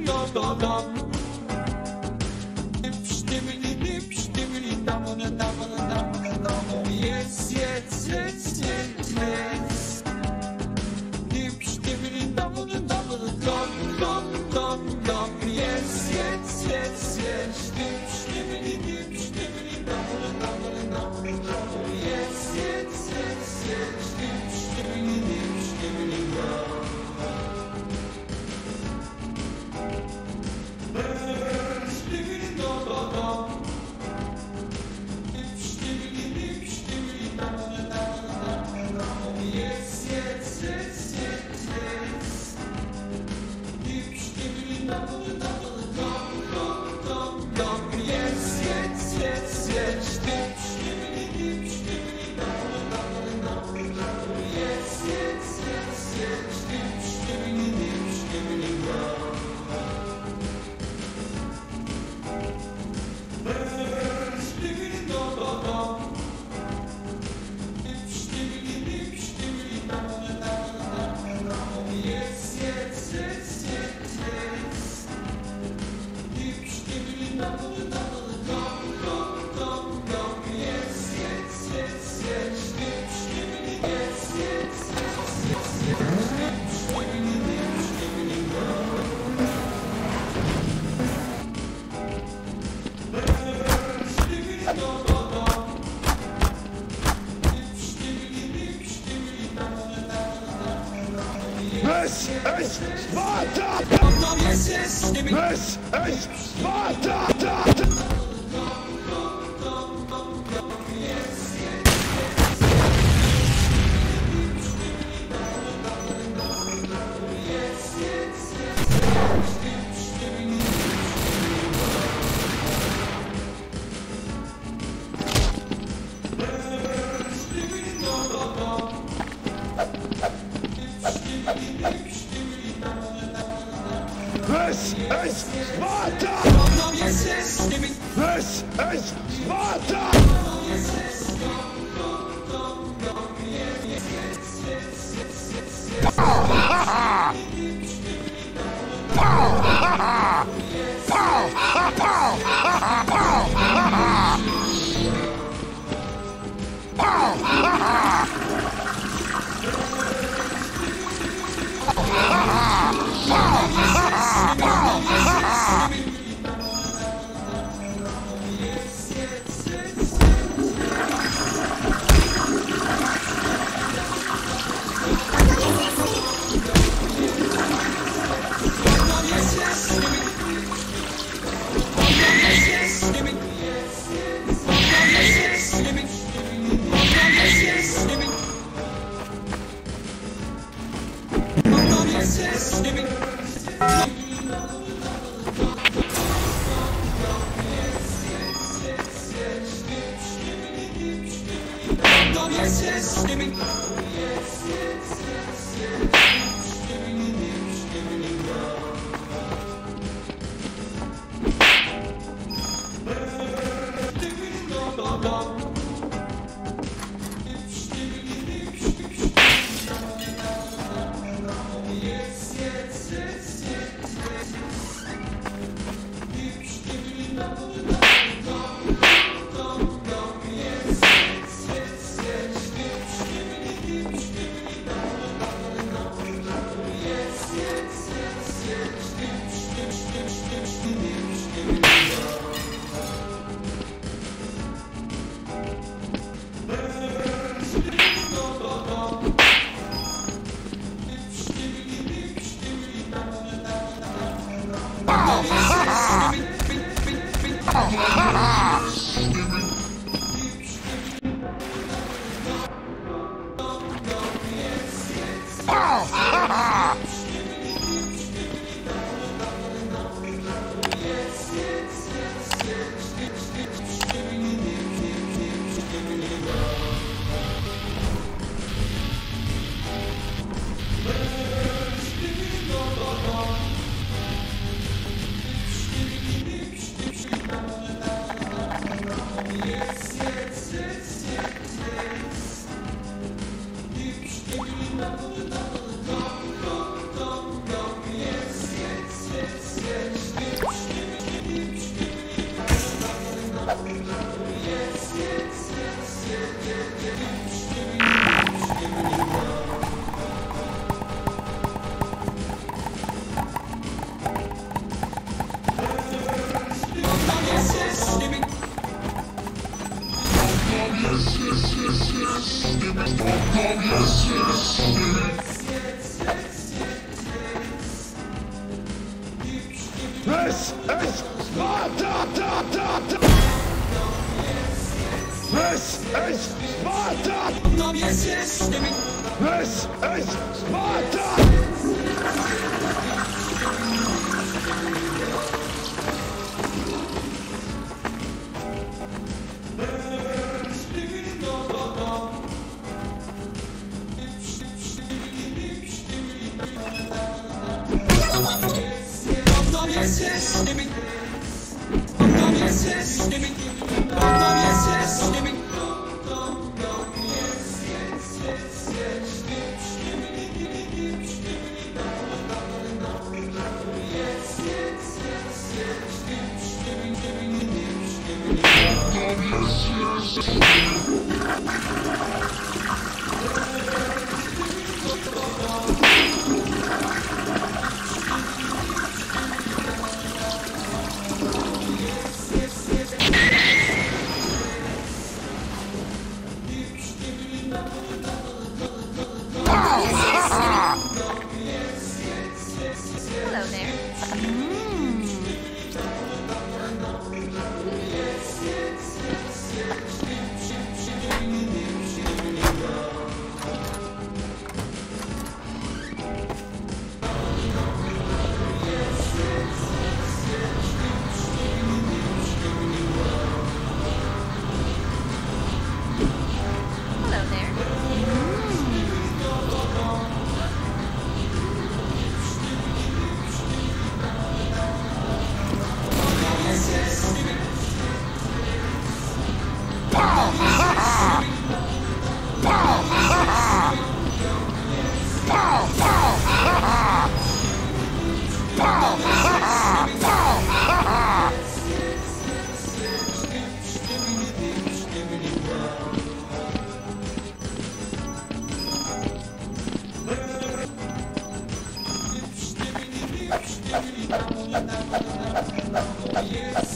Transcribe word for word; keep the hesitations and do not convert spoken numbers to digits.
Yes, yes, yes, yes, yes. Dip, stibbity, double, double, dum, dum, dum, dum. Yes, yes, yes, yes. Dip, stibbity, dip, stibbity, double, double, double, double. Yes, yes, yes, yes. Dip, stibbity, dip, stibbity, dum. Stibbity, dum, dum, dum. Dip, stibbity, dip, stibbity, double, double, double. Yes, yes, yes, yes, yes. Dip, stibbity, double, double, dum, dum, dum, dum. Yes, yes, yes, yes. Dip, stibbity, dip, stibbity, double, double, double, double. Yes, yes, yes, yes. Dip, stibbity, dip, stibbity, dum. Stibbity, dum, dum, dum. Dip, stibbity, dip, stibbity, double, double, double, double. Yes, yes, yes, yes, yes. Dip, stibbity, double, double, dum, dum, dum, dum. Yes, yes, yes, yes. Dip, stibbity, yes, yes, yes, yes, yes. Dip, stibbity, dip, stibbity, dum. Stibbity, dum, dum, dum. Dip, stibbity, dip, stibbity, double, double, double, double. This is Sparta! Yes, yes, stibbity. This is Sparta! This is Sparta! Yes, yes, stibbity. This is Sparta! Yes, yes, stibbity. Yes, yes, yes, yes. Stibbity, dip, stibbity, dum. Stibbity, dum, dum, dum. Dip, stibbity, dip, stibbity, dum. Yes, yes, yes, yes, yes. Dip, stibbity, dum, dum, dum, dum, dum. Yes, yes, yes, yes. Dip, stibbity, This is Sparta! This is Sparta! This is Sparta! Yes, yes, give me. Yes, yes, give me. Yes, yes, give me. Hello there. Hello there. Yes.